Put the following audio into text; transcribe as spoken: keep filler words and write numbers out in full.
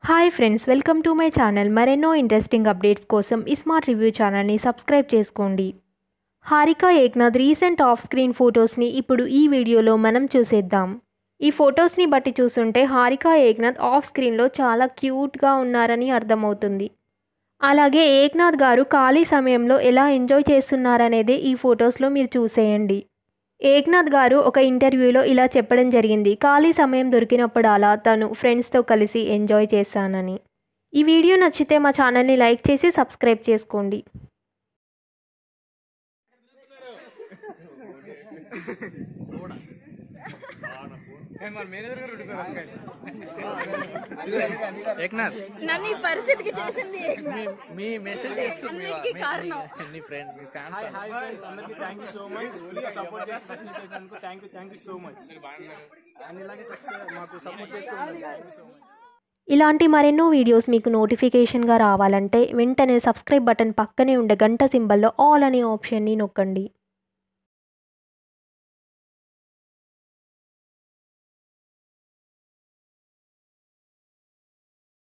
Hi friends, welcome to my channel. మరెన్నో interesting updates కోసం ఈ స్మార్ట్ రివ్యూ ఛానల్ని సబ్స్క్రైబ్ చేసుకోండి. Harika Eknath recent off screen ఫొటోస్ని ఇప్పుడు ఈ వీడియోలో మనం చూసేద్దాం. ఈ ఫొటోస్ని బట్టి చూస్తుంటే హారిక ఏక్నాథ్ ఆఫ్ స్క్రీన్లో చాలా క్యూట్గా ఉన్నారని అర్థమవుతుంది. అలాగే ఏక్నాథ్ గారు ఖాళీ సమయంలో ఎలా ఎంజాయ్ చేస్తున్నారనేదే ఈ ఫొటోస్లో మీరు చూసేయండి. ఏక్నాథ్ గారు ఒక ఇంటర్వ్యూలో ఇలా చెప్పడం జరిగింది. ఖాళీ సమయం దొరికినప్పుడల్లా తను ఫ్రెండ్స్తో కలిసి ఎంజాయ్ చేశానని. ఈ వీడియో నచ్చితే మా ఛానల్ని లైక్ చేసి సబ్స్క్రైబ్ చేసుకోండి. నన్ను ఈ పరిస్థితికి చేసింది మీ మెసేజ్ అన్నిటికీ కారణం. మీ ఫ్రెండ్ మీ ఫ్యాన్స్ హాయ్ హాయ్ ఫ్రెండ్స్, అందరికీ థ్యాంక్ యూ సో మచ్. ఇంత సపోర్ట్ చేసి సక్సెస్ చేసినందుకు thank you thank you so much. And ఇలాగే సక్సెస్ మాకు సపోర్ట్ చేస్తుంది. థ్యాంక్ యూ సో మచ్. ఇలాంటి మరెన్నో వీడియోస్ మీకు నోటిఫికేషన్గా రావాలంటే వెంటనే సబ్స్క్రైబ్ బటన్ పక్కనే ఉండే గంట సింబల్లో ఆల్ అనే ఆప్షన్ని నొక్కండి.